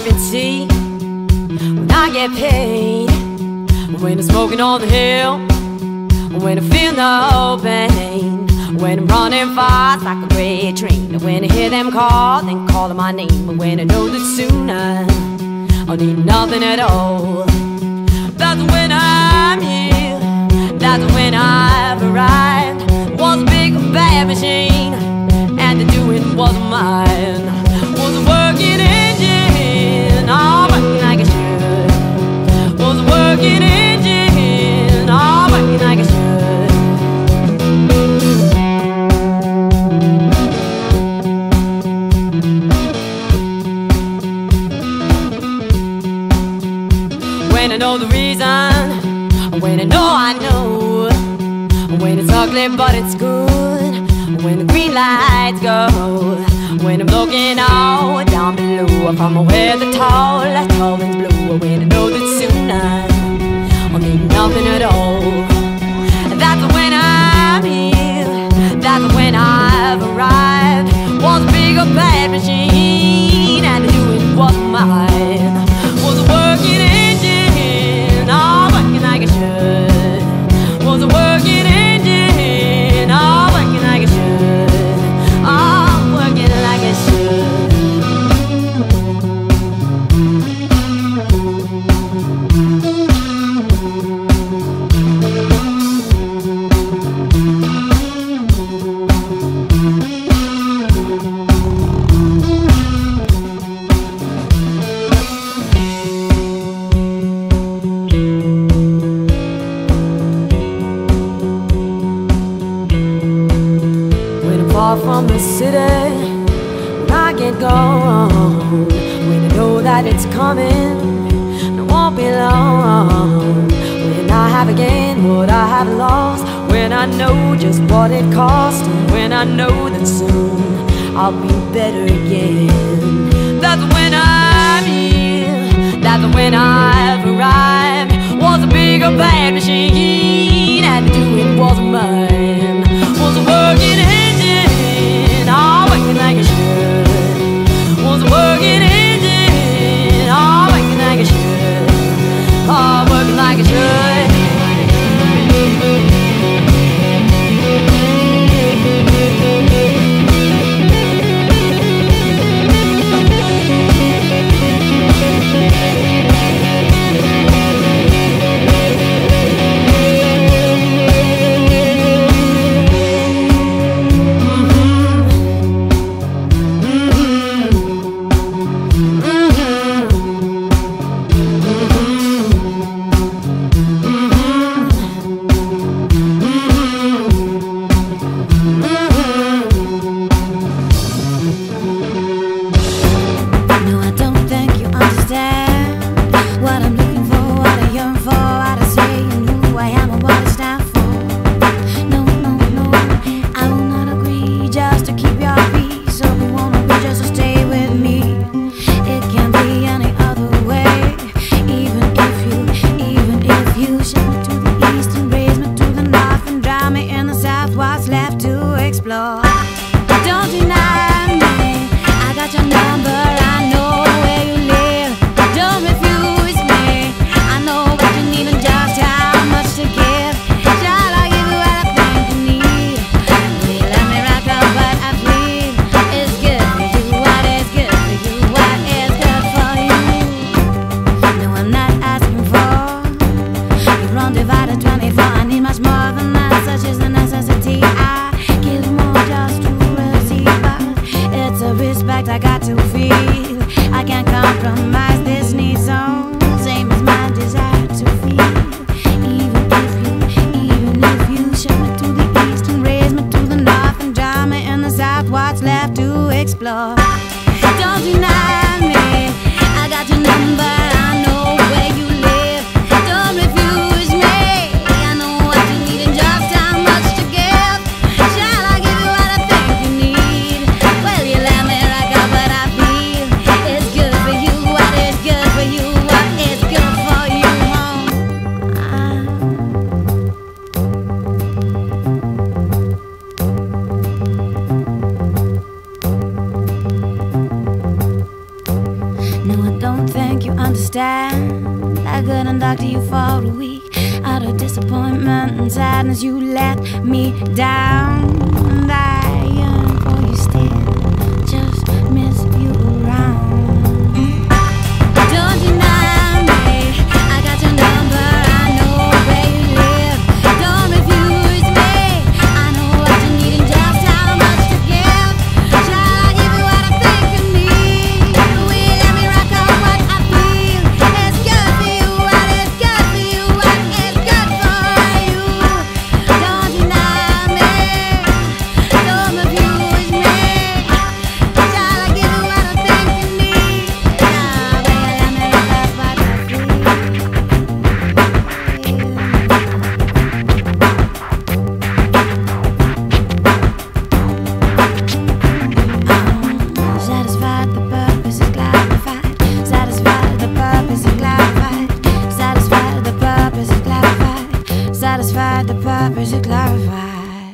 private sea. When I get paid, when I'm smoking on the hill, when I feel no pain, when I'm running fast like a freight train, when I hear them call, then calling my name, and when I know that soon I'll need nothing at all. That's when I'm here, that's when I've arrived. Was a big bad machine, and the doing wasn't mine. Was a working engine, all working like I should. Was a working engine, all working like I should. When I know the reason, when I know, when it's ugly but it's good, when the green lights go, when I'm looking out down below from where the tall winds blow, when I know that soon I'll need nothing at all. That's when I'm here, that's when I've arrived. Was a big or bad machine, and the doing wasn't mine. Was a working engine, all working like I should. Was a working engine, all working like I should. All working like I should. Far from the city, when I get gone, when I know that it's coming, it won't be long. When I have again what I have lost, when I know just what it cost, and when I know that soon I'll be better again. That's when I'm here, that's when I've arrived. Was a big or bad machine, and the doing wasn't mine. Was a working engine, all working like I should. Was a working engine, all working like I should. All working like I should. understand. I couldn't talk to you for a week. Out of disappointment and sadness, you let me down. And I yearn for you still, just miss you around. Don't deny me, I got your number, I know where you live. Don't refuse me, I know what you need and just how much to give. Shall I give you what I think you need? Will you let me rock out what I feel? It's good for you, what is good for you, what is good for you. Don't deny me, don't refuse me. Shall I give you what I think you need? Now, will you let me rock out what I feel? Satisfied, the purpose is clarified. Satisfied, the purpose is clarified. Satisfied, the purpose is clarified. Satisfied, the purpose is clarified.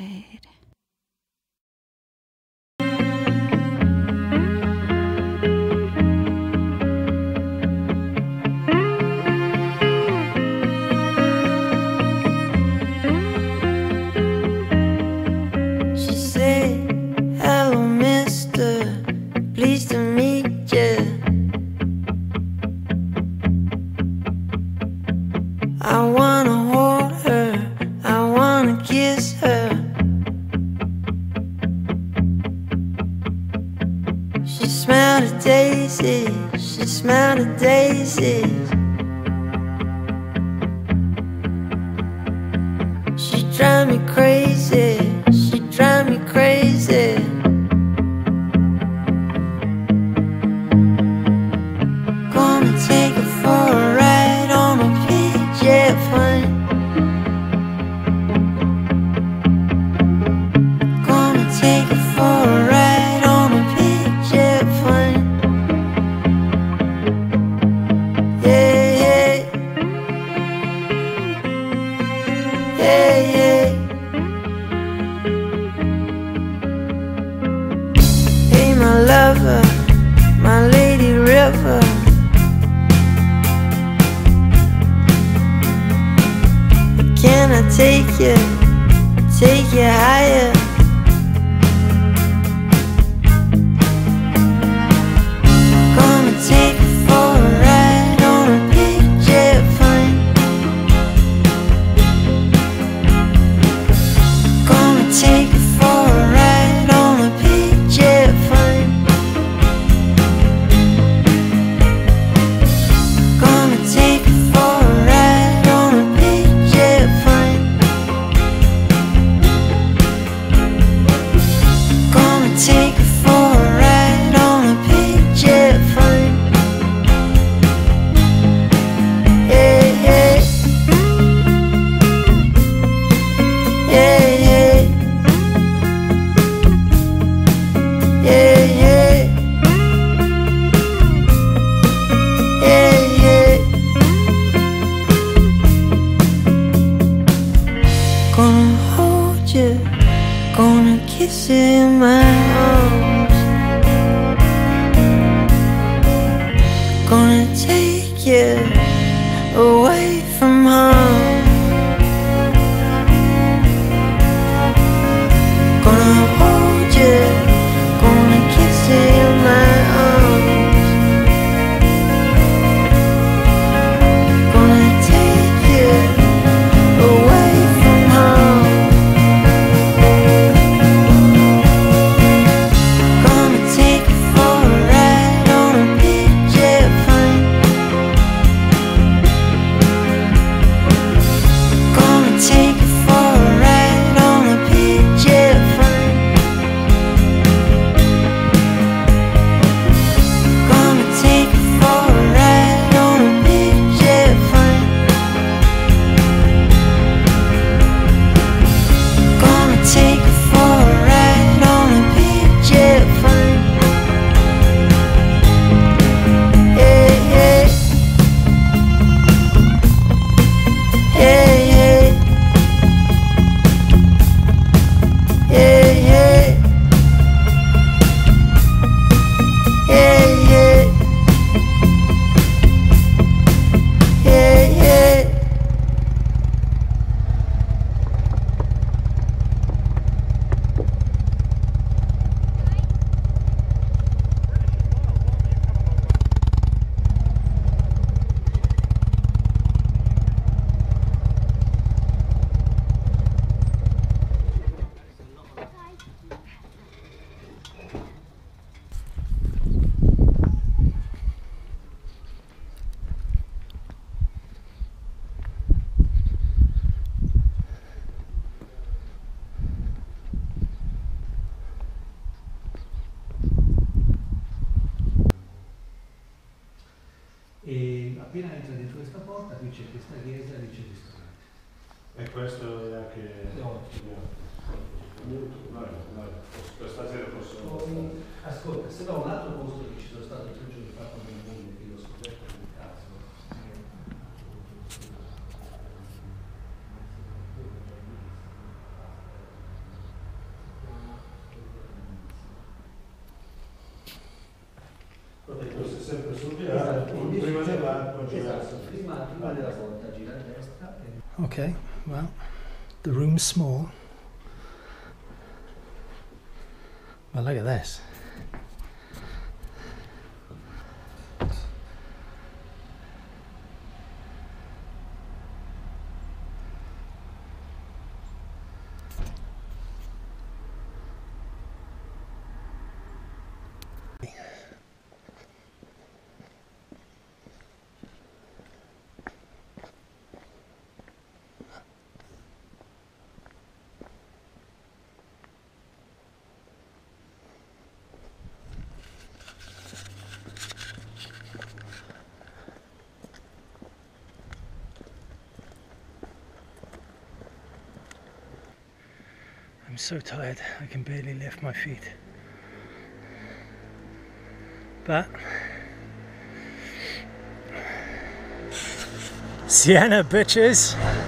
She said, hello, mister, pleased to meet ya. I wanna hold her, I wanna kiss her. She smelled a daisy, she smelled a daisy. She drive me crazy, she drive me crazy. Gonna take her for a ride on a PJ plane. Gonna take her for a ride on a PJ plane. Yeah, yeah. Yeah, yeah. Hey, my lover, my lady river. Can I take you higher? Gonna take you for a ride on a big jet plane. Gonna take you for a ride on a big jet plane. Gonna take you for a ride on a big jet plane. Gonna take you for a ride on a big jet plane. Yeah, yeah. Yeah, yeah. Yeah, yeah. Yeah, yeah. Gonna hold you, gonna kiss you in my arms. Gonna take you away from home. Gonna hold you, gonna kiss you in my arms. Gonna take you away from home. qui c'è questa chiesa, lì c'è il ristorante. E questo è anche... Molto bello. Stasera posso... Poi, ascolta, se no un altro posto che ci sono stato 3 giorni fa con mia moglie, che l'ho scoperto per caso. Questo è sempre sul viale, prima dell'acqua girare. Esatto, prima della volta gira a destra. Okay, well, the room's small. But look at this. I'm so tired, I can barely lift my feet. But Siena, bitches!